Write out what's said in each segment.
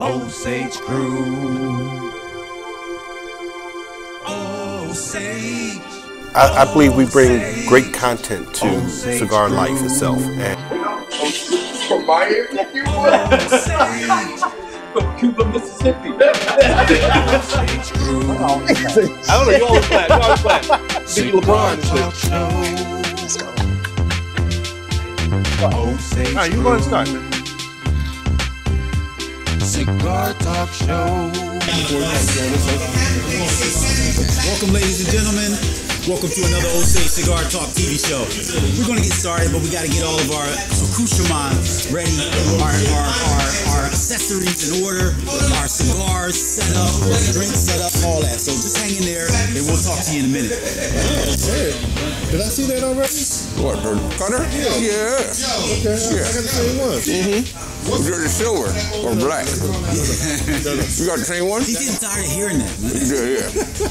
Osage Crew. Osage. I believe we bring great content to cigar life itself. And from Miami, From Cuba, Mississippi. I don't know, you always clap. Big LeBron and shit. Let's go. all right, you go and start. Cigar Talk Show. Welcome, ladies and gentlemen. Welcome to another Osage Cigar Talk TV show. We're going to get started, but we got to get all of our accoutrements ready, our accessories in order, our cigars set up, drinks set up, all that. So just hang in there, and we'll talk to you in a minute. Did I see that already? What, the cutter? Yeah. Okay, I got the same one. You're the silver or black. You got the same one? He's getting tired of hearing that, man. Yeah.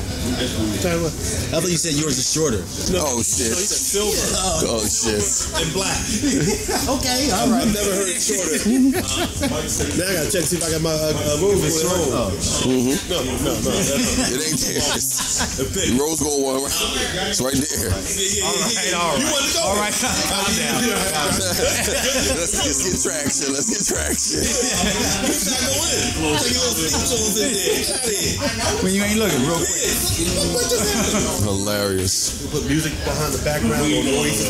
I thought you said yours is shorter. Oh, shit. Silver Oh, shit. and black. Okay, all right. I've never heard shorter. Now I gotta check see if I got my rose gold at home. No. It ain't there. The rose gold one. It's right there. All right. Calm down. Let's get traction. When you ain't looking, real quick. Hilarious. Put music behind the background on noise.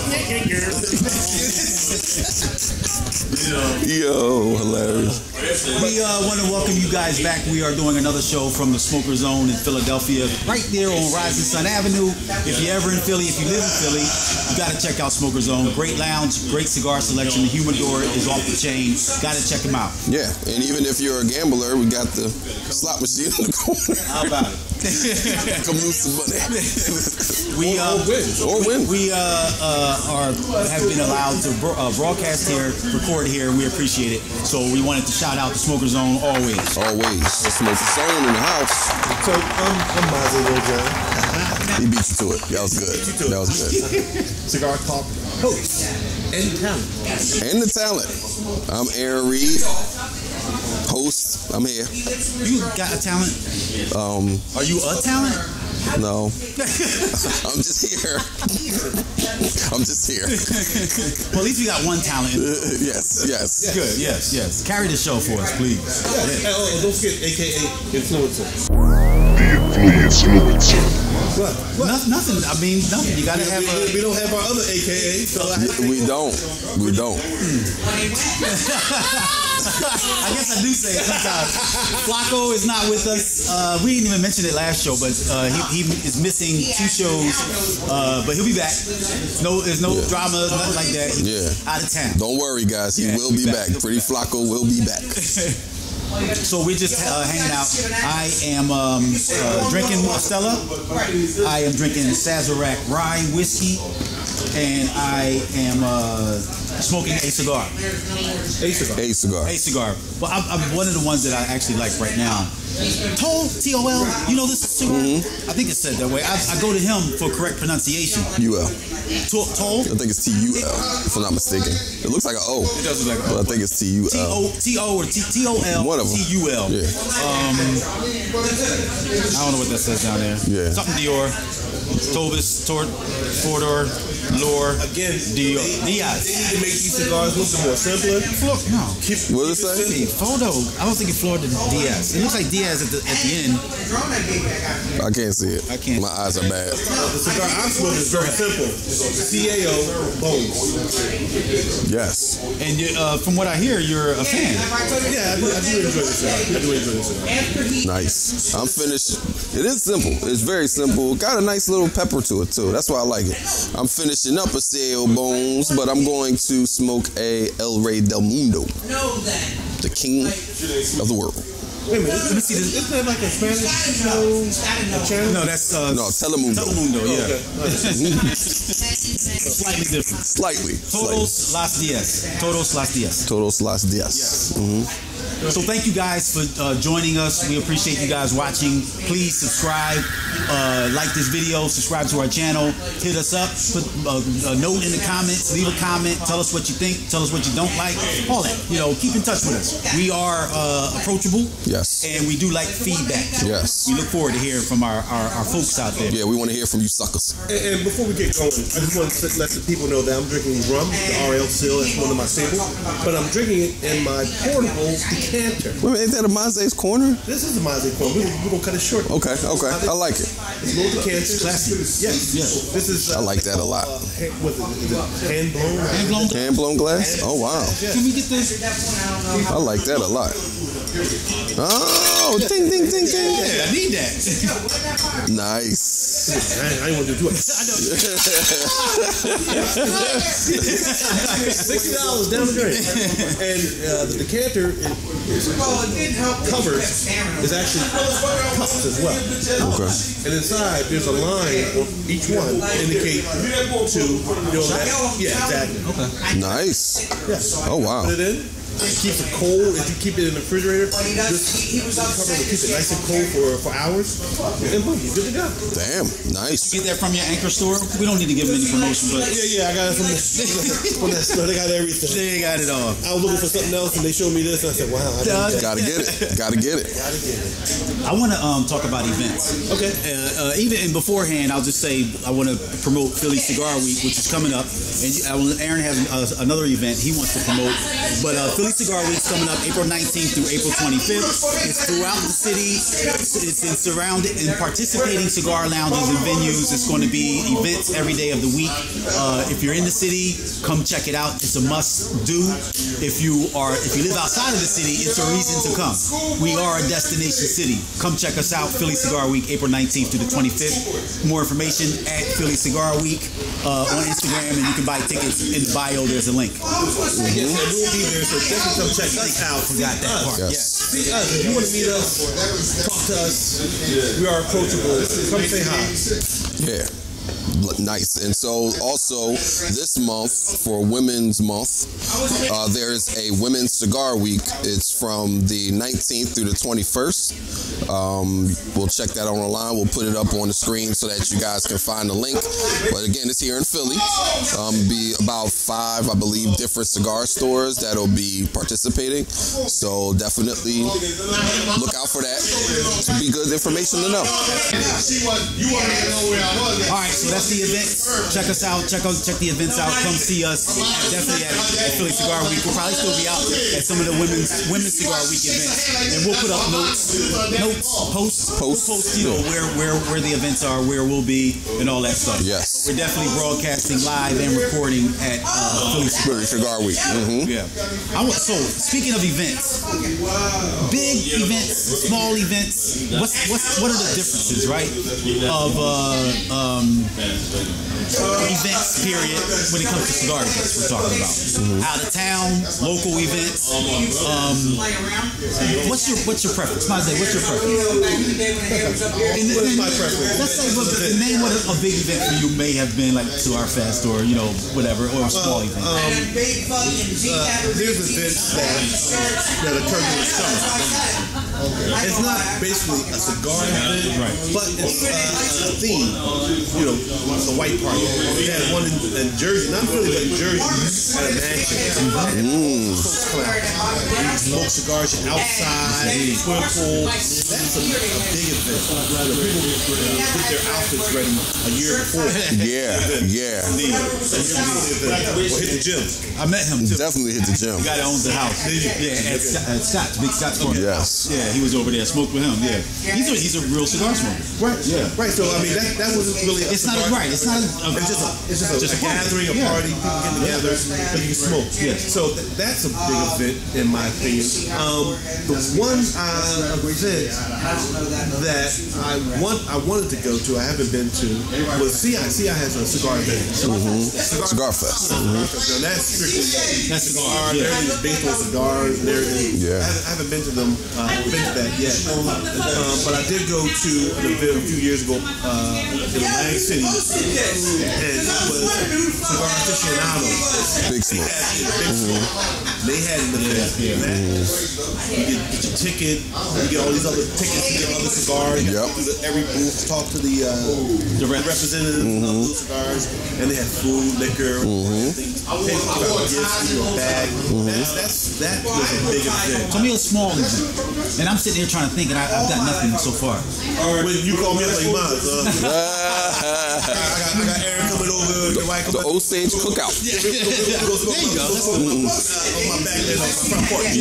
Yo, hilarious. We want to welcome you guys back. We are doing another show from the Smoker Zone in Philadelphia, right there on Rising Sun Avenue. If you're ever in Philly, if you live in Philly, you got to check out Smoker Zone. Great lounge, great cigar selection. The humidor is off the chain. Got to check them out. Yeah, and even if you're a gambler, we got the slot machine in the corner. How about it? Come lose some money. We Or win. We have been allowed to broadcast here, record here, and we appreciate it. So we wanted to shout out the Smoker Zone always. Always. Smoke the zone in the house. So I'm Mazzy John. He beat you to it. That was good. That was good. Cigar Talk host and talent. And the talent. I'm Aaron Reed, host. I'm here. You got a talent? Are you a talent? No. I'm just here. Well, at least you got one talent. Yes. Good, yes. Carry the show for us, please. Yeah. Oh, don't forget, AKA Influencer. The Influencer. What? Nothing. I mean, nothing. You gotta have a. We don't have our other AKA. So We don't. I guess I do say it sometimes. Flacco is not with us. We didn't even mention it last show, but he is missing 2 shows. But he'll be back. There's no drama, nothing like that. He's out of town. Don't worry, guys. He will be back. Pretty Flacco will be back. So we're just hanging out. I am drinking Stella. I am drinking Sazerac Rye Whiskey. And I am smoking a cigar. A cigar. Well, I'm one of the ones that I actually like right now. Toll, T-O-L, you know this cigar? I think it's said that way. I go to him for correct pronunciation. U-L. Toll? I think it's T-U-L, if I'm not mistaken. It looks like an O. It does look like an O. But I think it's T-U-L. T-O or T-O-L, One of them. T-U-L. Yeah. I don't know what that says down there. Yeah. Something Dior. Tovis, Fordor, Lore, again, Diaz. They need to make these cigars look more simpler. No. What does it say? Photo. I don't think it floored Diaz. It looks like Diaz at the end. I can't see it. I can't. My eyes are bad. The cigar I smoke is very simple. CAO Bones. Yes. And from what I hear, you're a fan. Yeah, I do enjoy this cigar. Nice. I'm finished. It is simple. It's very simple. Got a nice little pepper to it too. That's why I like it. I'm finishing up a CAO Bones, but I'm going to smoke a El Rey del Mundo, the king of the world. Wait a minute, let me see this. Isn't that like a Spanish channel? No, that's No, Telemundo. Telemundo, yeah. Okay. Slightly different. Slightly. Todos Las Diez. Todos Las Diez. Yes. So thank you guys for joining us. We appreciate you guys watching. Please subscribe, like this video, subscribe to our channel, hit us up, put a note in the comments, leave a comment, tell us what you think, tell us what you don't like, all that. You know, keep in touch with us. We are approachable. Yes. And we do like feedback. Yes. We look forward to hearing from our folks out there. Yeah, we want to hear from you suckers. And before we get going, I just want to let the people know that I'm drinking rum, the RL Seal. It's one of my staples. But I'm drinking it in my portable decanter. Wait a minute, ain't that a Maze's Corner? This is the Maze Corner. We're going to cut it short. Okay. I like it. It's a little decanter. Classic. Yes. This is... I like that a lot. What is it? Hand-blown? Hand-blown glass? Oh, wow. Can we get this? I like that a lot. Oh, ding, ding, ding, ding. Yeah, I need that. Nice. I ain't want to do it. $60 down the drain. And the decanter cover is actually cups as well. Okay. And inside there's a line on each one indicate to that. Yeah, exactly. Okay. Nice. Yeah. Oh, wow. Put it in. It keeps it cold. If you keep it in the refrigerator, this cover will keep it nice and cold for hours. And boom, you're good to go. Damn, nice. You get that from your Anchor store? We don't need to give them any promotion, but Yeah, I got it from that store. They got everything. they got it all. I was looking for something else, and they showed me this, and I said, "Wow, I need that." Gotta get it. Gotta get it. I want to talk about events. Okay. Even in beforehand, I'll just say I want to promote Philly Cigar Week, which is coming up. And Aaron has another event he wants to promote. But Philly Cigar Week is coming up April 19th through April 25th. It's throughout the city. It's in participating cigar lounges and venues. It's going to be events every day of the week. If you're in the city, come check it out. It's a must do. If you live outside of the city, it's a reason to come. We are a destination city. Come check us out. Philly Cigar Week, April 19th through the 25th. More information at Philly Cigar Week on Instagram, and you can buy tickets in the bio. There's a link. Yes, and we'll be there, so definitely come check us out. Forgot that part. Yes. See us. If you want to meet us, talk to us. We are approachable. Come say hi. Yeah. Nice. And so also this month for Women's Month, there's a Women's Cigar Week. It's from the 19th through the 21st. We'll check that on the line. We'll put it up on the screen so that you guys can find the link. But again, it's here in Philly. Be about 5, I believe, different cigar stores that'll be participating. So definitely look out for that. It'll be good information to know. All right, so that's the events. Check us out. Check the events out. Come see us. Definitely at Philly Cigar Week. We'll probably still be out at some of the women's Cigar Week events, and we'll put up posts. You know where the events are, where we'll be, and all that stuff. Yes. We're definitely broadcasting live and recording at Philly Cigar Week. Mm-hmm. Yeah. So speaking of events, big events, small events. What are the differences, right? Of events, period, when it comes to cigar events we're talking about. Out of town, local events. What's your preference? Mazay, what's your preference? What is my preference? Let's say name what a big event for you may have been, like Cigar Fest or whatever, or a small event. There's events that occur during the summer. It's not basically a cigar event, but it's a theme. The white party. We had one in Jersey, not really, but in Jersey, at a mansion. Folks come out, smoke cigars outside, swim pool. That's a big event. People get their outfits ready a year before. Yeah. Or hit the gym. I met him too. Definitely hit the gym. The guy that owns the house. Yeah, at Scott's, Big Scott's Corner. Yes. Yeah, he was over there, smoked with him. Yeah, he's a real cigar smoker. Right. Yeah. Right. So I mean, that wasn't really. It's not It's just a gathering, a party, people getting together, but you can smoke. Yes. So that's a big event, in my opinion. The one event that I wanted to go to, I haven't been to, was CI. CI has a cigar event. Cigar Fest. Now that's strictly cigar. They're based on cigars. I haven't been to them. Been to that yet. But I did go to an event a few years ago in Atlantic City, and it was Cigar Aficionado. Big Smoke. They had an event. You get your ticket, you get all these other tickets, you get other cigars. You go to every booth, talk to the representatives of those cigars, and they had food, liquor, things. They gifts, a bag. That was a big event. Tell me a small event. And I'm sitting here trying to think, and I've got nothing so far. When you call me up like mine, I got Aaron coming over. The Osage Cookout. There you go. On my back there, on my front porch.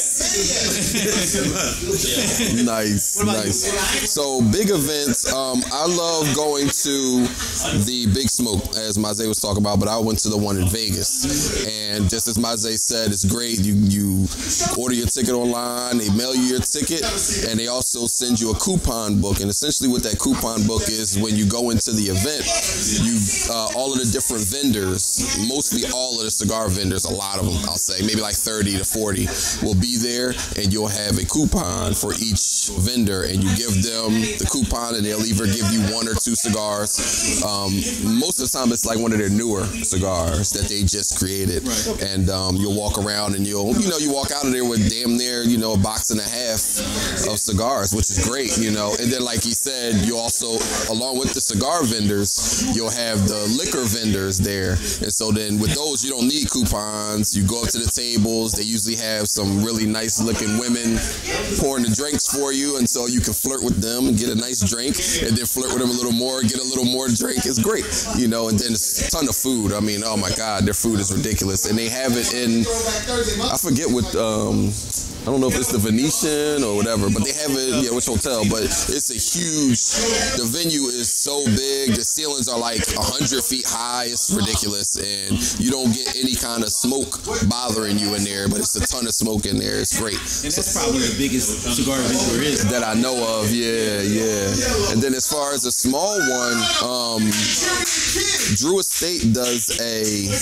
Nice. So big events. I love going to the Big Smoke, as Maze was talking about, but I went to the one in Vegas. And just as Maze said, it's great. You order your ticket online, they mail you your ticket, and they also send you a coupon book. And essentially what that coupon book is, when you go into the event, all of the different vendors, mostly all of the cigar vendors, a lot of them, I'll say, maybe like 30 to 40, will be there, and you'll have a coupon for each vendor, and you give them the coupon, and they'll either give you 1 or 2 cigars. Most of the time, it's like one of their newer cigars that they just created, and you'll walk around, and you walk out of there with damn near, a box and a half of cigars, which is great, and then like he said, you also, along with the cigar vendors, you'll have the liquor vendors there, and so then with those, you don't need coupons. You go up to the tables, they usually have some really nice looking women pouring the drinks for you, and so you can flirt with them and get a nice drink, and then flirt with them a little more, get a little more drink. It's great, and then it's a ton of food. I mean, oh my God, their food is ridiculous, and they have it in, I forget what, I don't know if it's the Venetian or whatever, but they have it, which hotel, but it's a huge, the venue is so big, the ceilings are like 100 feet high, it's ridiculous, and you don't get any kind of smoke bothering you in there, but it's a ton of smoke in there, it's great. And that's probably the biggest cigar event there is. That I know of, yeah. And then as far as a small one, Drew Estate does a,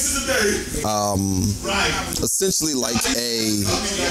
essentially like a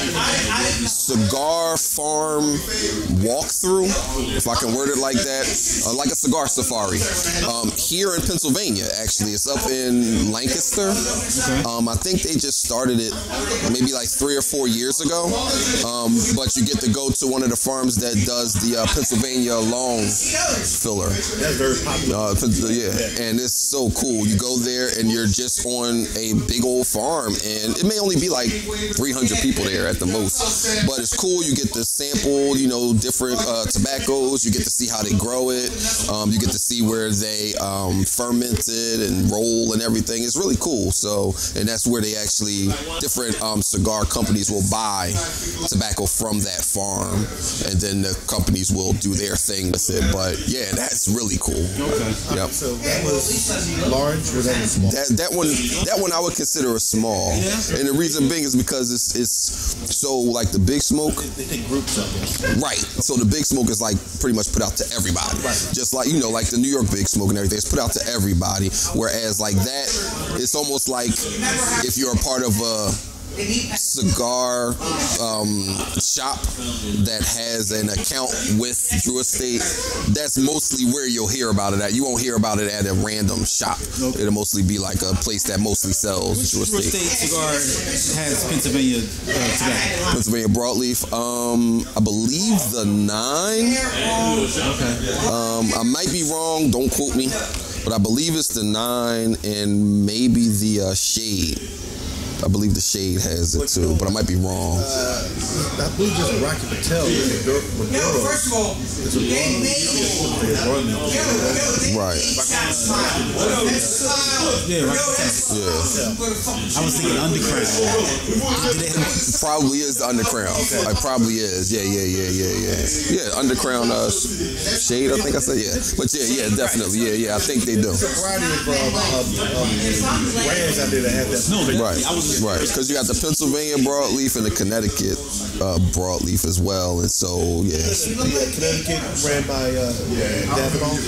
cigar farm walkthrough, if I can word it like that, like a cigar safari. Here in Pennsylvania, actually, it's up in Lancaster. I think they just started it maybe like 3 or 4 years ago. But you get to go to one of the farms that does the Pennsylvania long filler. That's very popular. And it's so cool. You go there and you're just on a big old farm, and it may only be like 300 people there at the most. But it's cool. You get to sample, different tobaccos. You get to see how they grow it. You get to see where they ferment it and roll and everything. It's really cool. So, and that's where they actually, different cigar companies will buy tobacco from that farm, and then the companies will do their thing with it. But yeah, that's really cool. Okay. Yep. So that was large, or that was small? That one I would consider a small. And the reason being is because it's so like the Big Smoke. They take groups of it. Right. So the Big Smoke is like pretty much put out to everybody. Right. Just like, like the New York Big Smoke and everything. It's put out to everybody. Whereas like that, it's almost like if you're a part of a cigar shop that has an account with Drew Estate, that's mostly where you'll hear about it at. You won't hear about it at a random shop. Okay. It'll mostly be like a place that mostly sells Drew Estate. Drew Estate cigar has Pennsylvania tobacco? Pennsylvania broadleaf. I believe the 9. Okay. I might be wrong. Don't quote me. But I believe it's the 9 and maybe the Shade. I believe the Shade has it too, but I might be wrong. I believe just Rocky Patel. First of all, right. Yeah, I was thinking Undercrown. Probably is the Undercrown. Okay. It probably is. Yeah. Yeah, Undercrown Shade, I think I said, But yeah, definitely. Yeah, I think they do. There's a variety of brands out there that have that. No, right. Right, because you got the Pennsylvania broadleaf and the Connecticut broadleaf as well, and so Connecticut ran by Davidoff.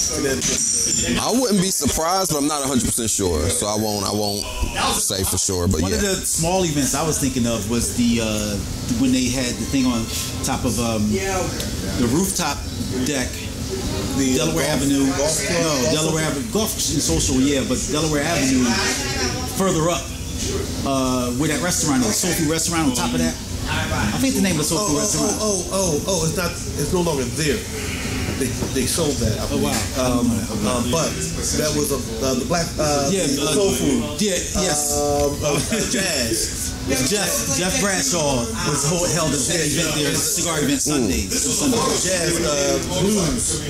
Connecticut. I wouldn't be surprised, but I'm not 100% sure, so I won't say for sure. But One of the small events I was thinking of was the when they had the thing on top of the rooftop deck. The Delaware Avenue. No, Delaware Avenue. Golf and social, yeah, but Delaware Avenue further up, where that restaurant is, Soul Food Restaurant on top of that. I think the name of the Soul Food Restaurant. It's no longer there. They sold that. I believe. Wow. But that was the black soul food. Yeah, yes. Jazz. Jeff Bradshaw was held an event there, cigar event Sundays. Jazz blues.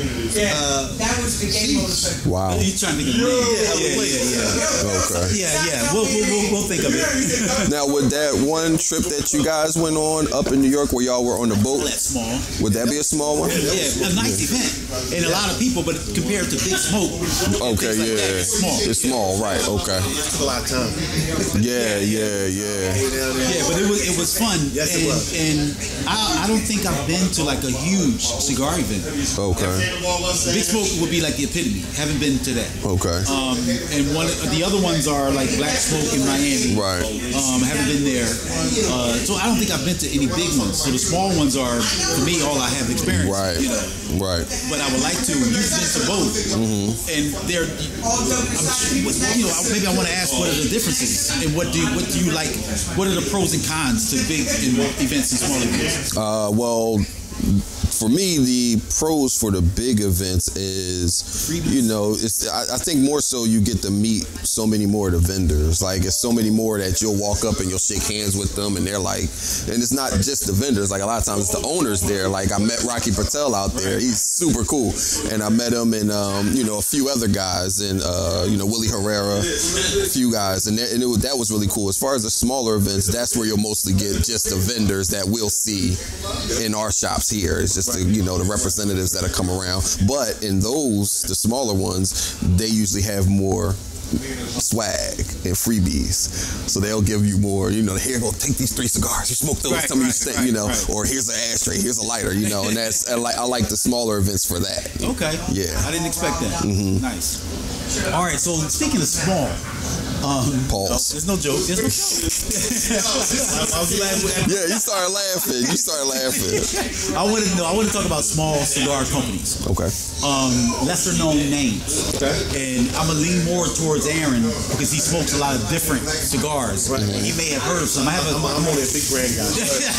Wow. You trying to think of the name? Yeah. Okay. Yeah. We'll think of it. Now, would that one trip that you guys went on up in New York, where y'all were on the boat, That's small. would that be a small one? Yeah, a nice event. And a lot of people, but compared to Big Smoke, Okay, things like yeah. that, it's small. It's small, right? Okay. It took a lot of time. Yeah. Yeah, but it was fun. Yes, and, it was. And I don't think I've been to like a huge cigar event. Okay. Big Smoke would be like the epitome. Haven't been to that. Okay. And the other ones are like Black Smoke in Miami. Right. Haven't been there. So I don't think I've been to any big ones. So the small ones are, for me, all I have experience. Right. You know. Right. But I would like to. You've been to both, and they're. Maybe I want to ask, what are the differences, and what do you like? What are the pros and cons to big events and small events? Well, for me, the pros for the big events is, I think more so you get to meet so many more of the vendors. Like, it's so many more that you'll walk up and you'll shake hands with them, and they're like, and it's not just the vendors. Like, a lot of times it's the owners there. Like, I met Rocky Patel out there. He's super cool. And I met him and, a few other guys, and, Willie Herrera, a few guys. And that was really cool. As far as the smaller events, that's where you'll mostly get just the vendors that we'll see in our shops here. It's just the representatives that come around. But in those, the smaller ones, they usually have more swag and freebies, so they'll give you more. Here, go take these 3 cigars. You smoke those. Tell me you stink. Or here's an ashtray. Here's a lighter. And that's I like the smaller events for that. Okay. Yeah. I didn't expect that. Nice. All right. So speaking of small. Pause. There's no joke. There's no joke. I was laughing. Yeah, you started laughing. I want to talk about small cigar companies. Okay. Lesser known names. Okay. And I'm gonna lean more towards Aaron because he smokes a lot of different cigars. Right. And he may have heard of some. I'm only a big brand guy.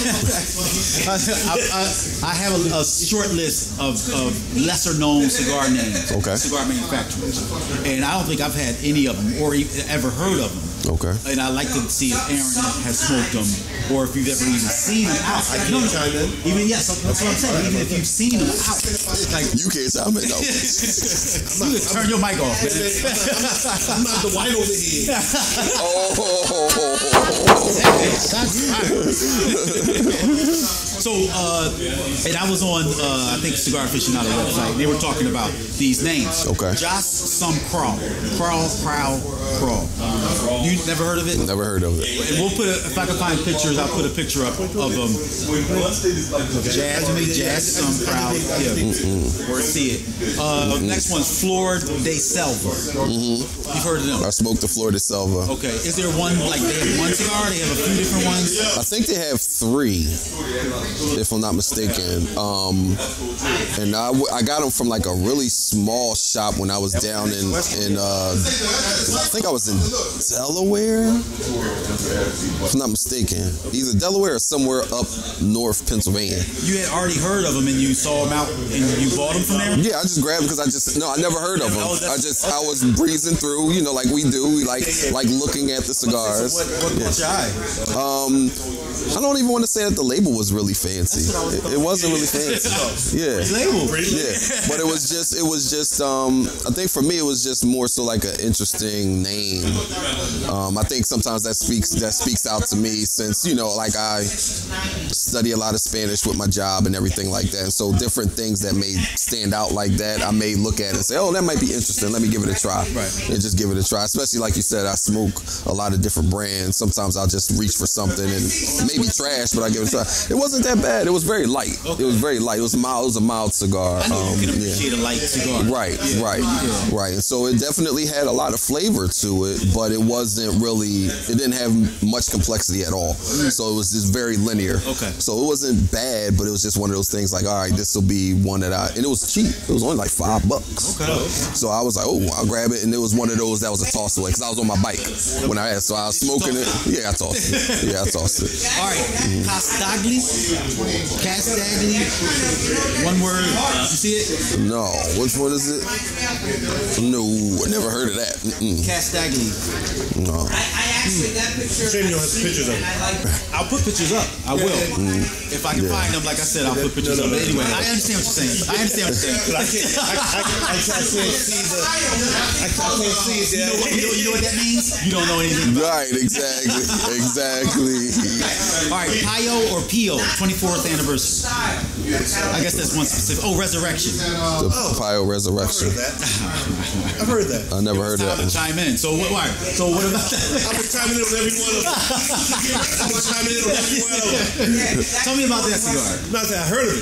I have a short list of lesser known cigar names. Okay. Cigar manufacturers. And I don't think I've had any of them or ever heard of them. Okay. And I like to see if Aaron has smoked them, or if you've ever even seen them out. I can't chime in. Even that's what I'm saying. Even if you've seen them out, like You can't chime in, though. you can turn your mic off, man. I'm not the white over here. So, and I was on, I think Cigar Aficionado website. They were talking about these names. Okay. Joss Some Crawl. You never heard of it? Never heard of it. And we'll put if I can find pictures, I'll put a picture up of them. Jazz Some Crawl. Yeah. Or see it. Next one's Flor de Selva. You've heard of them? I smoked the Flor de Selva. Okay. Is there one, like they have one cigar? They have a few different ones? I think they have 3, if I'm not mistaken. And I got them from like a really small shop when I was down in I think I was in Delaware, if I'm not mistaken. Either Delaware or somewhere up north Pennsylvania. You had already heard of them and you saw them out and you bought them from there? Yeah, I just grabbed them because I never heard of them. I was breezing through, like we do. We like looking at the cigars. So what caught your eye? I don't even want to say that the label was really fancy. It wasn't really fancy. Yeah. Label. Yeah. But it was just I think for me it was just more so like an interesting name. I think sometimes that speaks speaks out to me since, you know, like I study a lot of Spanish with my job and everything like that. And so different things that may stand out like that, I may look at and say, oh, that might be interesting. Let me give it a try. Right. And just give it a try. Especially like you said, I smoke a lot of different brands. Sometimes I'll just reach for something and maybe trash, but I give it a try. It wasn't that bad. It was very light. Okay. It was very light. It was mild. It was a mild cigar. I know you can appreciate a light cigar. Right, right. And so it definitely had a lot of flavor to it, but it wasn't really, it didn't have much complexity at all. So it was just very linear. Okay. So it wasn't bad, but it was just one of those things like, all right, this will be one that and it was cheap. It was only like $5. Okay. So I was like, oh, I'll grab it. And it was one of those that was a toss away because I was on my bike when I had, so I was smoking it. Yeah, I tossed it. All right. Castagli? One word. You see it? No. Which one is it? No, I never heard of that. Castagli. No. Shame you don't have pictures of it. I'll put pictures up. I will. If I can find them, like I said, I'll put pictures up. But anyway, I understand what you're saying. But I can't see it. You know what that means? You don't know anything about Right, exactly. All right, Pio or Pio, 24th anniversary. I guess that's one specific. Oh, Resurrection. The Pio Resurrection. I've heard that. I never heard Time that. to chime in. So what about that? I've been chiming in on every one of them. Tell me about that cigar. Not that I heard of it.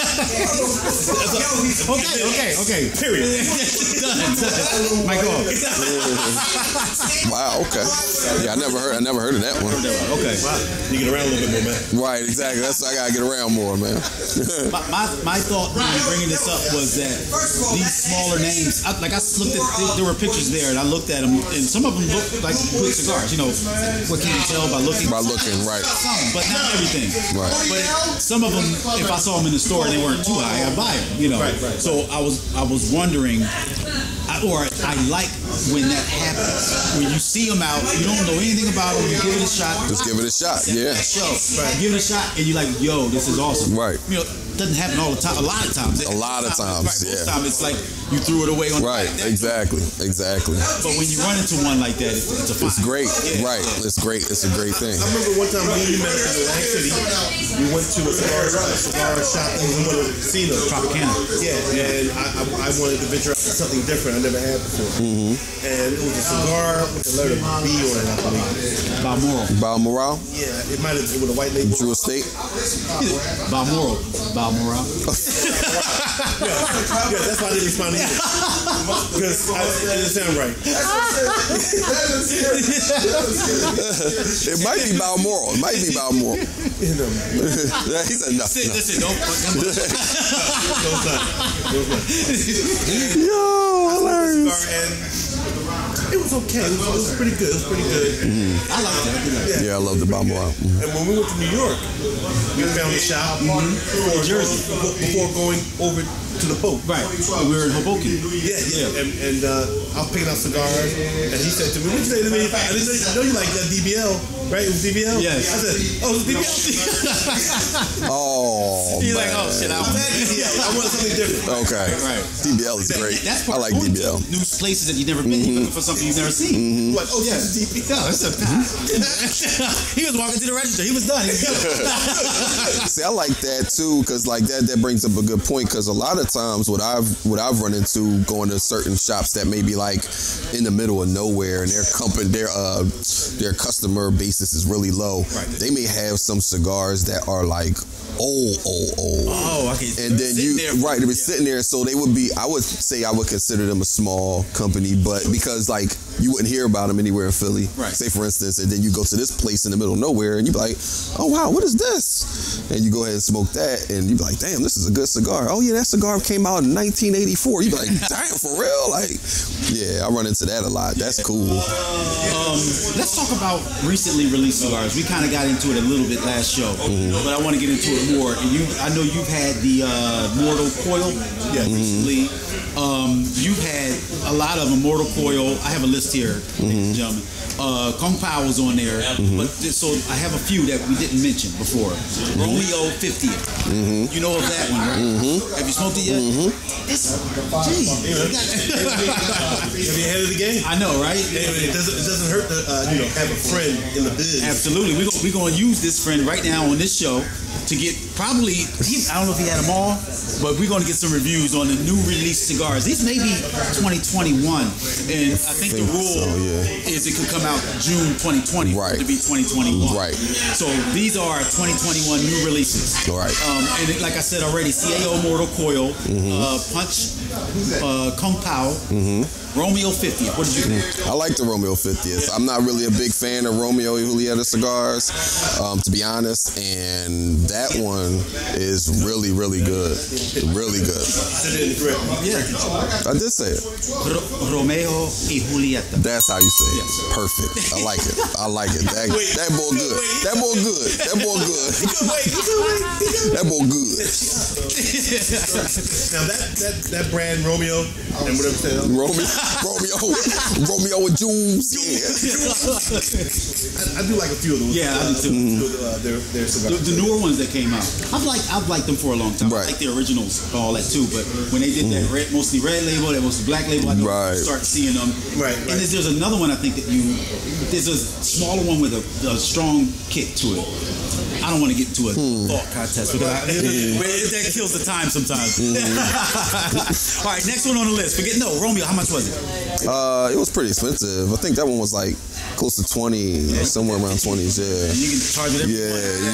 Okay. Period. Done. Michael. Wow, okay. Yeah, I never heard of that one. Okay. You get around a little bit more, man. Right, exactly. That's why I gotta get around more, man. My thought when bringing this up was that these smaller names, I looked at, there were pictures there, and I looked at them, and some of them looked like good cigars. You know, what can you tell by looking? By looking, right. Some, but not everything. Right. But some of them, if I saw them in the store and they weren't too high, I'd buy them. You know. So I was wondering. I like when that happens. When you see them out, you don't know anything about them, you give it a shot. Just give it a shot, yeah. Give it a shot, and you're like, yo, this is awesome. Right. You know, it doesn't happen all the time. A lot of times, yeah. Most time it's like you threw it away on right. Exactly. But when you run into one like that, it's a fun. It's great. Yeah. Right. It's great. It's a great thing. I remember one time we met in Atlantic City. We went to a cigar shop in the casino. Tropicana. Yeah, and I wanted to venture out to something different I never had before. And it was a cigar with the letter B on it, I believe. Balmoral? Yeah, it might have been with a white label. Drew Estate? Balmoral. Yeah, that's why I didn't respond to you. Because it didn't sound right. It might be Balmoral. He said no. Listen, don't fuck them up. Yo, hilarious. And it was okay. It was pretty good. I liked it. Yeah, I love the Balmoral. And when we went to New York, we found a shop before going over to the Pope. Right. We were in Hoboken. Yeah. And I was picking out cigars, and he said to me, "What you say to me? I didn't know you like that DBL, right? It was DBL." Yes. I said, "Oh, it was DBL." Oh, He's man. like, "Oh shit, I want something different." Okay. Right. DBL is great. That's I like DBL. New places that you've never been. You're looking for something you've never seen. Like, oh yeah, it's DBL. He was walking to the register. He was done. See, I like that too, because like that brings up a good point. Because a lot of times, what I've run into going to certain shops that may be like in the middle of nowhere, and their customer basis is really low. Right. They may have some cigars that are like old. Oh, okay. And then they've been sitting there, so they would be. I would say I would consider them a small company, but because like you wouldn't hear about them anywhere in Philly. Right. Say for instance, and then you go to this place in the middle of nowhere, and you be like, oh wow, what is this? And you go ahead and smoke that, and you be like, damn, this is a good cigar. Oh yeah, that cigar came out in 1984. You be like, damn, for real? Like, yeah, I run into that a lot. That's cool. Let's talk about recently released cigars. We kind of got into it a little bit last show, but I want to get into it more. And I know you've had the Mortal Coil recently. You've had a lot of them. Mortal Coil. I have a list here, ladies and gentlemen. Kung Pao was on there, but so I have a few that we didn't mention before. Romeo 50th. You know of that one, right? Have you smoked it yet? It's, geez. Have you ahead of the game? I know, right? It doesn't hurt to have a friend in the biz. Absolutely. We're going to use this friend right now on this show to get probably, I don't know if he had them all, but we're going to get some reviews on the new release cigars. These may be 2021, and I think the rule is it could come out June 2020 to be 2021. Right. So these are 2021 new releases. Right. And like I said already, CAO Mortal Coil, Punch, Kung Pao, Romeo 50th. What did you think? I like the Romeo 50th. I'm not really a big fan of Romeo y Julieta cigars, to be honest, and that one is really, really good. Really good. Yeah. I did say it. Romeo y Julieta. That's how you say it. Perfect. I like it. I like it. That boy good. That boy good. That boy good. That boy good. Now that brand Romeo and whatever it says. Romeo and Jules. I do like a few of those. Yeah, I do too. Their cigars. The newer ones that came out. I've liked them for a long time. Right. I like the originals, all that too. But when they did that mostly red label, that mostly black label, I know you start seeing them. Right. And there's another one I think that there's a smaller one with a strong kick to it. I don't want to get into a thought contest because that kills the time sometimes. All right, next one on the list. Romeo, how much was it? It was pretty expensive. I think that one was like close to 20, somewhere around 20s, yeah. And you can charge it every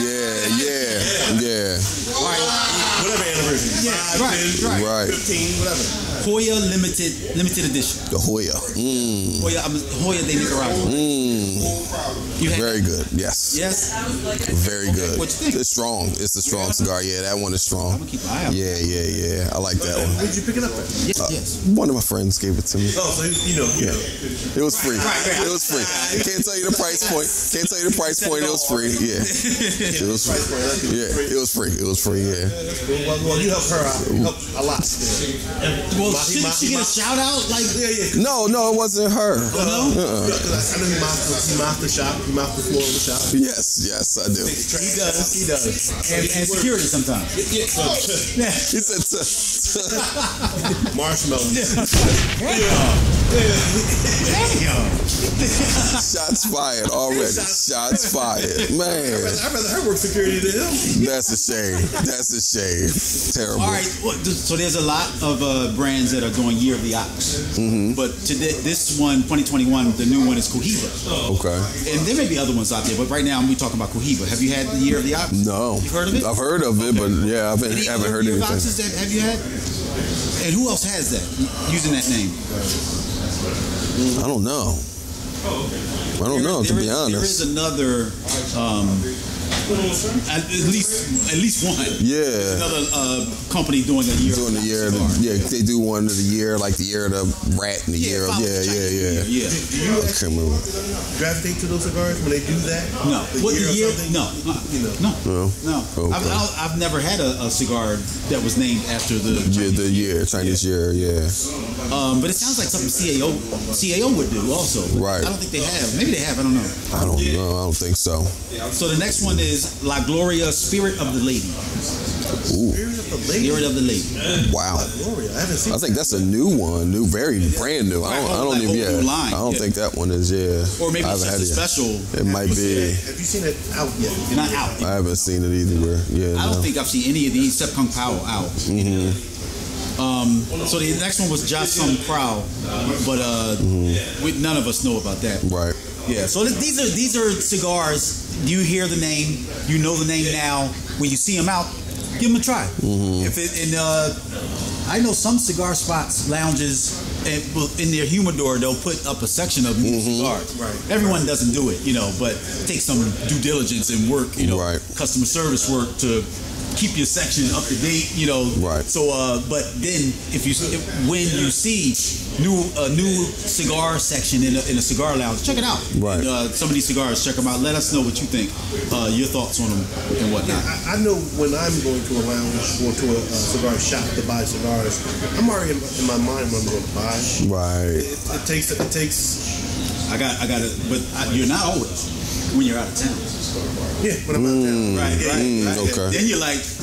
Yeah. All right. Whatever anniversary. Yeah, right. 15, whatever. Hoya limited edition. The Hoya. Hoya de Nicaragua. Very good. Yes. Yes. Very good. What you think? It's strong. It's a strong cigar. Yeah, that one is strong. I'm gonna keep an eye out. Yeah. I like that one. Where'd you pick it up at? Yes. One of my friends gave it to me. Oh, so you know. It was free. It was free. Can't tell you the price point. It was free. Yeah. It was free. Yeah. It was free. Yeah. Well, you helped her out. You helped a lot. Well, shouldn't she get a shout out? Like, No, it wasn't her. No? I know he mopped the shop. He mopped the floor of the shop. Yes, I do. He does. And security sometimes. He said, Marshmallow. shots fired already. Shots fired. Man. I'd rather her work security than him. That's a shame. Terrible. All right. So there's a lot of brands that are doing Year of the Ox. But today, this one, 2021, the new one is Cohiba. Okay. And there may be other ones out there, but right now we're talking about Cohiba. Have you had the Year of the Ox? No. You've heard of it? I've heard of it, but yeah, I haven't heard Year of anything. Oxes that have you had? And who else has that using that name? I don't know. To be honest. There is another, at least one. Yeah. Another company doing a year. Doing the year. They do one of the year, like the year of the rat and the year of. Yeah. Do you can't remember. gravitate to those cigars when they do that? No. What the year? No. Okay. I've never had a cigar that was named after the Chinese year. Yeah. But it sounds like something CAO would do also. Right. I don't think they have. Maybe they have. I don't know. I don't think so. So the next one is La Gloria, Spirit of the Lady. Ooh. Spirit of the Lady. Wow. Gloria, I haven't seen. I think that's a new one. Very brand new. I don't think that one is. Or maybe it's just a special. It might be. Have you seen it out yet? You're not out. I haven't seen it either. Yeah. I don't think I've seen any of these except Kung Pao out. So the next one was Ja Sung Prao, but none of us know about that. Right. Yeah. So these are cigars. You hear the name, you know the name now. When you see them out, give them a try. I know some cigar spots, lounges, in their humidor, they'll put up a section of new cigars. Right. Everyone doesn't do it, but it takes some due diligence and work, customer service work to keep your section up to date, Right. So, but then when you see a new cigar section in a cigar lounge, check it out. Right. Some of these cigars, check them out. Let us know what you think, your thoughts on them and whatnot. I know when I'm going to a lounge or to a cigar shop to buy cigars, I'm already in my mind what I'm going to buy. Right. It takes. I got it, but you're not always when you're out of town. Yeah, when I'm out of town. Right. Okay. Then you're like,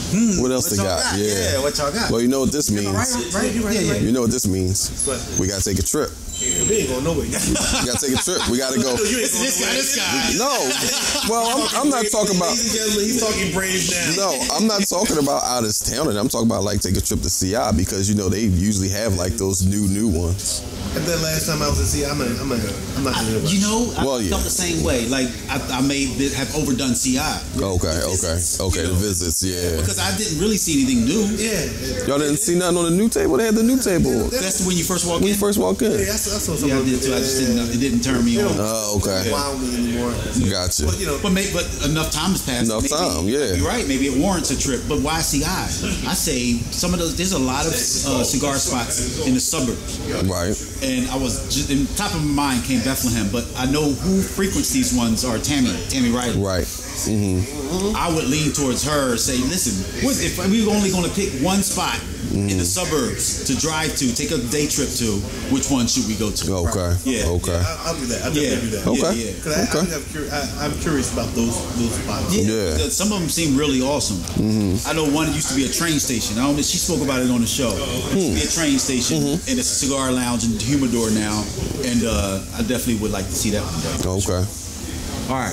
What else they got? Yeah, what y'all got? Well, you know what this means. Right. You know what this means. We gotta take a trip. We ain't going nowhere. We gotta take a trip. We gotta go. This guy. No. Well, I'm not talking about. Ladies and gentlemen, he's talking brave now. No, I'm not talking about out of town, and I'm talking about like take a trip to CI because you know they usually have like those new ones. And then last time I was in CI, I'm not gonna do it. You know, I Well, yeah. felt the same way. Like I may have overdone CI. Okay. The visits, yeah. Because I didn't really see anything new. Yeah. Y'all didn't see nothing on the new table. They had the new table That's when you first walk when in. you first walk in. Yeah, I saw something. Yeah, I did too. I just didn't. It didn't turn me on. Oh, okay. Wow me anymore. Gotcha. But you know, But enough time has passed. Enough time, yeah. You're right. Maybe it warrants a trip. But why CI? I say some of those. There's a lot of cigar spots in the suburbs, Right. and I was just in top of my mind came Bethlehem, but I know who frequents these ones are Tammy Riley. Right. I would lean towards her. Say, listen, if we were only going to pick one spot in the suburbs to drive to, take a day trip to, which one should we go to? Okay. Yeah. Okay. I'll do that. I'll definitely do that. Okay. Yeah. Because I'm curious about those spots. Yeah. Some of them seem really awesome. I know one used to be a train station. I don't know. She spoke about it on the show. It used to be a train station, and it's a cigar lounge and humidor now. And I definitely would like to see that one day. Okay. All right.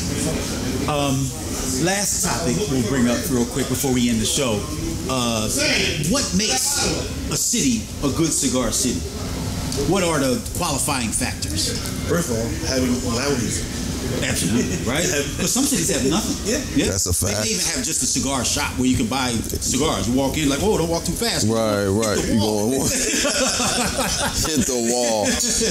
Last topic we'll bring up real quick before we end the show. What makes a city a good cigar city? What are the qualifying factors? First of all, having lounges. Absolutely, right? Because some cities have nothing. Yeah. That's a fact. They even have just a cigar shop where you can buy cigars. You walk in like, oh, don't walk too fast. Right. Hit the You wall. going hit the wall.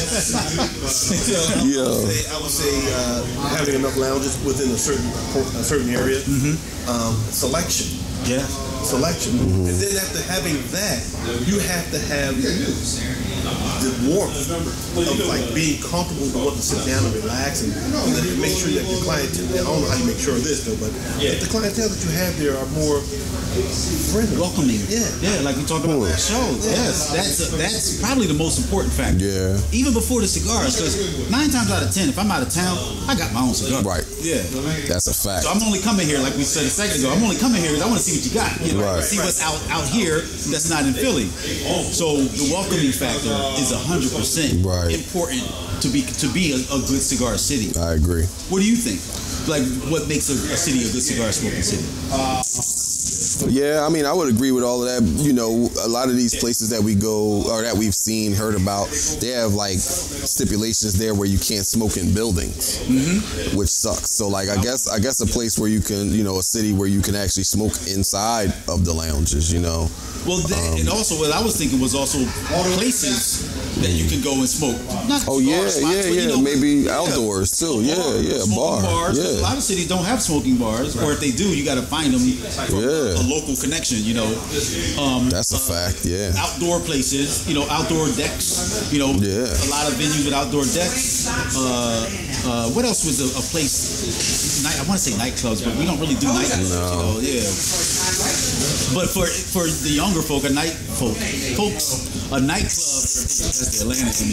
Yeah. I would say having enough lounges within a certain area. Selection. Yeah. Selection. And then after having that, you have to have the warmth of like being comfortable to want to sit down and relax and make sure that the clientele, I don't know how you make sure of this though, but if the clientele that you have there are more friendly. Welcoming. Yeah. Like we talked about on the show. Yes, that's probably the most important factor. Yeah. Even before the cigars, because 9 times out of 10, if I'm out of town, I got my own cigar. Right. Yeah. That's a fact. So I'm only coming here, like we said a second ago. I'm only coming here because I want to see what you got. You know, Right. see what's out here that's not in Philly. So the welcoming factor is 100% Right. important to be a good cigar city. I agree. What do you think? Like, what makes a city a good cigar smoking city? Yeah, I mean, I would agree with all of that. You know, a lot of these places that we go or that we've seen, heard about, they have like stipulations there where you can't smoke in buildings, which sucks. So, like, I guess a place where you can, you know, a city where you can actually smoke inside of the lounges, you know. Well, and also what I was thinking was also places that you can go and smoke. Not Oh cigar spots, but, you know, maybe outdoors too. Yeah, smoking bar. bars. A Yeah, lot of cities don't have smoking bars, or if they do, you got to find them from a local connection. You know, that's a fact. Yeah, outdoor places. You know, outdoor decks. You know, a lot of venues with outdoor decks. What else was a place? I want to say nightclubs, but we don't really do nightclubs. No. You know, yeah. But for the younger folk, a nightclub. That's the Atlanta in me.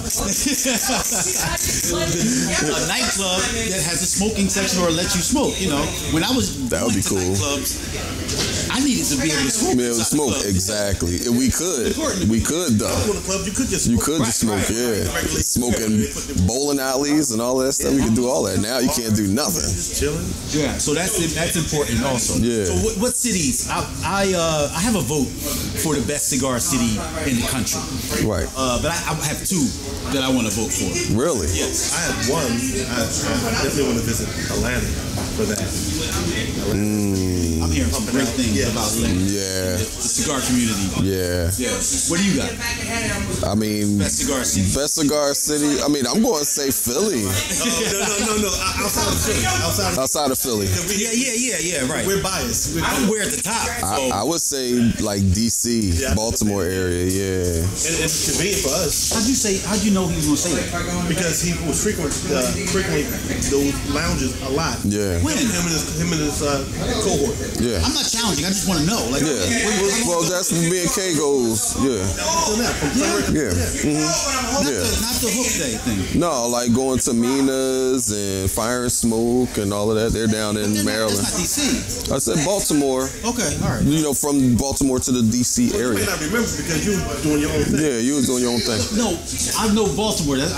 A nightclub that has a smoking section or lets you smoke. You know, when I was That would be cool. nightclubs, I needed to be able to smoke. be able to inside the smoke. club. Exactly. If we could though. Go to the club, you could just You smoke. could just smoke, yeah. Smoking bowling alleys and all that stuff. You can do all that. Now you can't do nothing. Just chilling. Yeah, so that's important also. Yeah. So what cities? I have a vote for the best cigar city in the country. Right. But I have 2 that I want to vote for. Really? Yes. I have one. I definitely want to visit Atlanta for that. I'm hearing some great things about Atlanta. Yeah. The cigar community. Yeah. Yeah. What do you got? I mean, Best cigar city. best cigar city. I mean, I'm going to say Philly. No. Outside of Philly. Outside of Philly. Yeah. Right. We're biased. We're at the top. So. I would say like DC, Baltimore area. Yeah. And it's convenient for us How'd you know he was gonna say that? because he was frequently those lounges a lot. Yeah. When? Him and his cohort. Yeah. I'm not challenging. I just want to know. Like, Yeah. Well, that's when me and K goes. Yeah. Yeah. Not the Hook Day thing. No, like going to Mina's and Fire and Smoke and all of that. They're down in Maryland. That's not DC. I said Baltimore. Okay, all right. You know, from Baltimore to the DC You area. may not remember because you were doing your own thing. Yeah, you was doing your own thing. No, I know Baltimore. I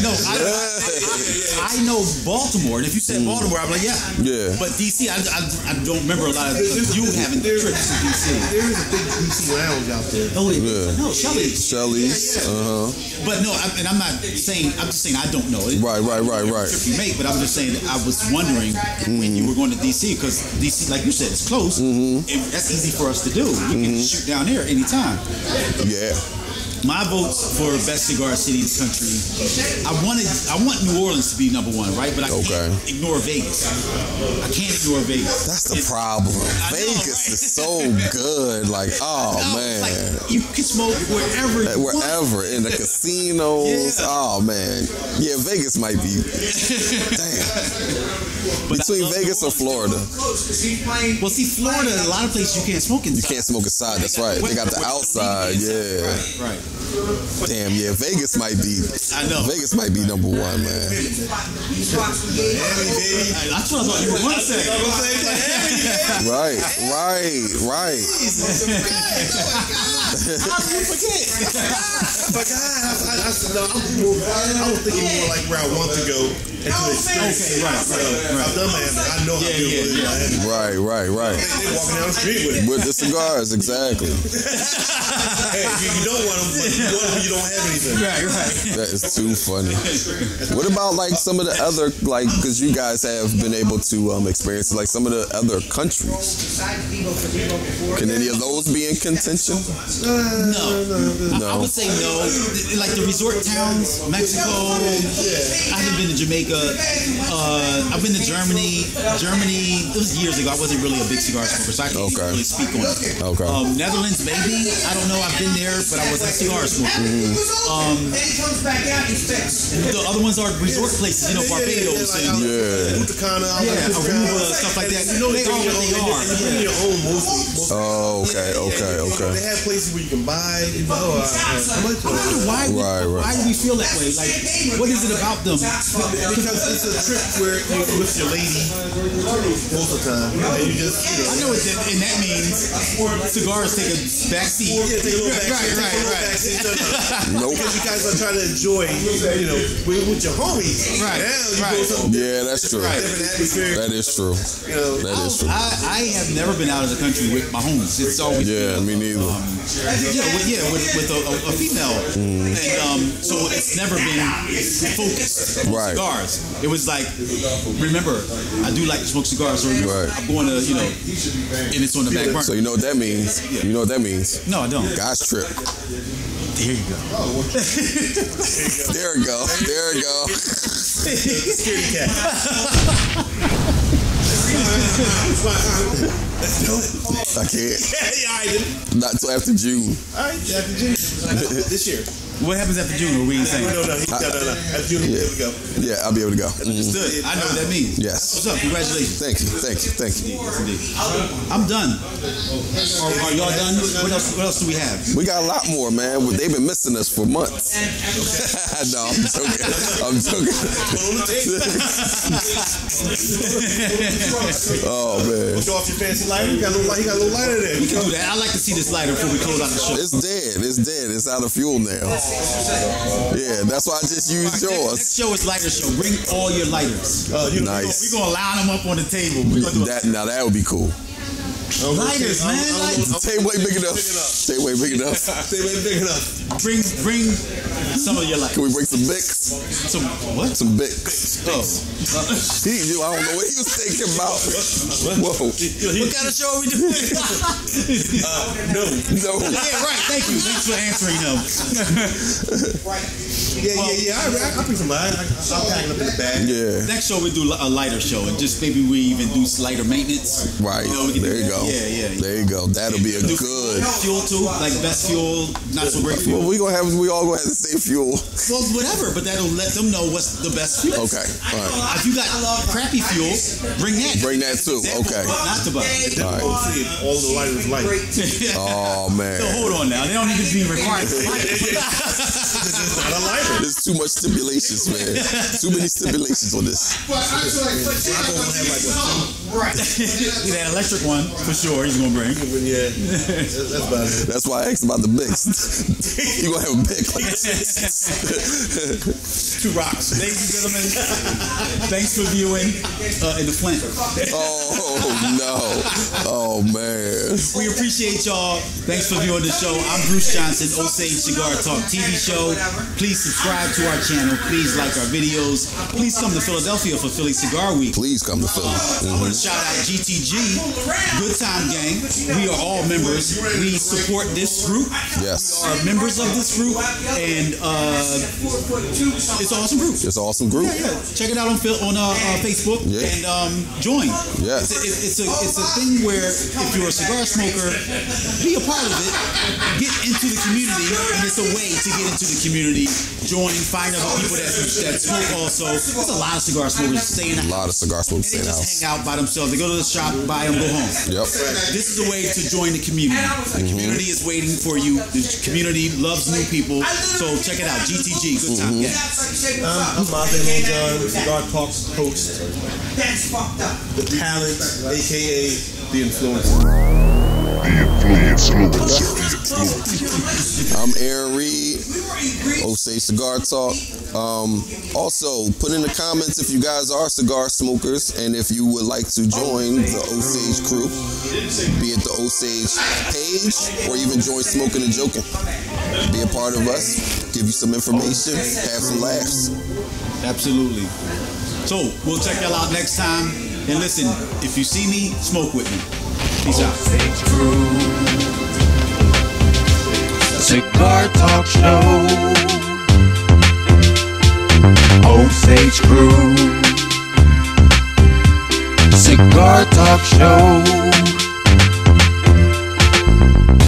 know Baltimore. And if you said Baltimore, I'm like, yeah. Yeah. But DC, I don't remember a lot of you having trips to DC. There is a big DC lounge out there. Oh wait, Yeah. no, Shelley's. Shelley's. But no, I'm not saying. I'm just saying I don't know. Right. Trip you make, but I'm just saying I was wondering when you were going to DC because DC, like you said, it's close. And that's easy for us to do. You can shoot down here anytime. Yeah. My votes for best cigar city in the country. I want New Orleans to be number one, right? But I can't ignore Vegas. I can't ignore Vegas. That's the problem. Vegas is so good. Like, man. Like, you can smoke wherever you want. Wherever. In the casinos. Yeah. Oh, man. Yeah, Vegas might be. Damn. Between Vegas or Florida. Well, see, Florida, a lot of places you can't smoke inside. You can't smoke inside. That's right. They got the outside. Yeah. Right. Damn, yeah, Vegas might be. I know. Vegas might be number one, man. That's what I thought you were going to say. Right. How do you forget? But I was thinking more like where I want to go into the experience. Okay, right. I've done Miami. I know how to do it in Miami. Right. They walking down the street with it. With the cigars, exactly. Hey, you don't want them, but you want them when you don't have anything. Right. That is too funny. What about like some of the other, like, because you guys have been able to experience like some of the other countries? Can any of those be in contention? No. I would say no. Like the resort towns, Mexico. I haven't been to Jamaica. I've been to Germany. It was years ago. I wasn't really a big cigar smoker, so I can't really speak on it. Okay. Netherlands, maybe. I don't know. I've been there, but I wasn't a cigar smoker. The other ones are resort places, Barbados and Punta Cana, Aruba, stuff like that. They are what they are. Bring your own mostly. Oh, okay. They have places where you can buy. How much? Why do we feel that way? Like, what is it about them? Because it's a trip where you're with your lady most of the time, and you just, I know it, and that means cigars take a back seat. Yeah, take a little back seat. Nope. Because you guys are trying to enjoy, with your homies. Right. Now you go something Yeah, that's true. different atmosphere. That is true. That is true. I have never been out of the country with my homies. It's always Me neither. with a female, and so it's never been focused on cigars. It was like, remember, I do like to smoke cigars, so I'm going to, and it's on the back burner. So you know what that means? You know what that means? No, I don't. God's trip. There you go. There we go. Scaredy cat. Let's do it. I can't. Yeah, all right. Not until after June. All right, after June. This year. What happens after June? What were you saying? No. After June, there we go. Yeah, I'll be able to go. Understood. I know what that means. Yes. What's up? Congratulations. Thank you. Yes, indeed. I'm done. Are y'all done? What else do we have? We got a lot more, man. They've been missing us for months. No, I'm joking. Oh, man. Show off your fancy lighter. He got a little lighter there. We can do that. I like to see this lighter before we close out the show. It's dead. It's out of fuel now. Yeah, that's why I just used yours. Next show is lighter show. Bring all your lighters. Nice. We're going to line them up on the table. Now that would be cool. Lighters, man. Table ain't big enough. Table ain't big enough. Bring some of your lighters. Can we bring some Bics? Some what? Some Bics. Oh. I don't know what he was thinking about. Whoa. What kind of show are we doing? No. Yeah, right. Thank you. Thanks for answering them. I'll bring some. I'll pack it up in the bag. Yeah. Next show we do a lighter show, and just maybe we even do lighter maintenance. Right. You know, we can There do you that. go. Yeah. There you go. That'll be a Do good. fuel too, like best fuel, not so great fuel. Well, we all gonna have the same fuel. Well, whatever, but that'll let them know what's the best fuel. Okay. All right. If you got crappy fuel, bring that. Bring that too. Okay. Not to buy. All right. See if all the lighters light. Oh man. So hold on now. They don't need to be required to light it. It's not a lighter. There's too much stipulations, man. Too many stipulations on this. That electric one for sure. He's gonna bring. Yeah, that's about it. That's why I asked about the mix. You gonna have a big like Two rocks. Ladies and gentlemen, thanks for viewing in the Flint. Oh no. Oh man. We appreciate y'all. Thanks for viewing the show. I'm Bruce Johnson, Osage Cigar Talk TV show. Please subscribe to our channel. Please like our videos. Please come to Philadelphia for Philly Cigar Week. Please come to Philly. I want to shout out GTG, Good Time Gang. We are all members. We support this group. Yes. We are members of this group, and it's an awesome group. It's an awesome group. Yeah, check it out on Facebook and join. Yes. It's a thing where if you're a cigar smoker, be a part of it. Get into the community, and it's a way to get into the community. Join, find other people that smoke also. There's a lot of cigar smokers stay in the A lot of cigar smokers They stay in the just house. hang out by themselves. They go to the shop, buy them, go home. Yep. This is a way to join the community. The community is waiting for you. The community loves new people. So check it out. GTG, Good Time Gang. I'm Monte Lil John, Cigar Talk host. The talent, aka the influencer. The influencer. I'm Aaron Reed, Osage Cigar Talk. Also, put in the comments if you guys are cigar smokers and if you would like to join the Osage crew, be it the Osage page or even join Smoking and Joking. Be a part of us, give you some information, have some laughs. Absolutely. So we'll check y'all out next time. And listen, if you see me, smoke with me. Peace out. Osage Crew. Cigar Talk Show. Osage Crew. Cigar Talk Show.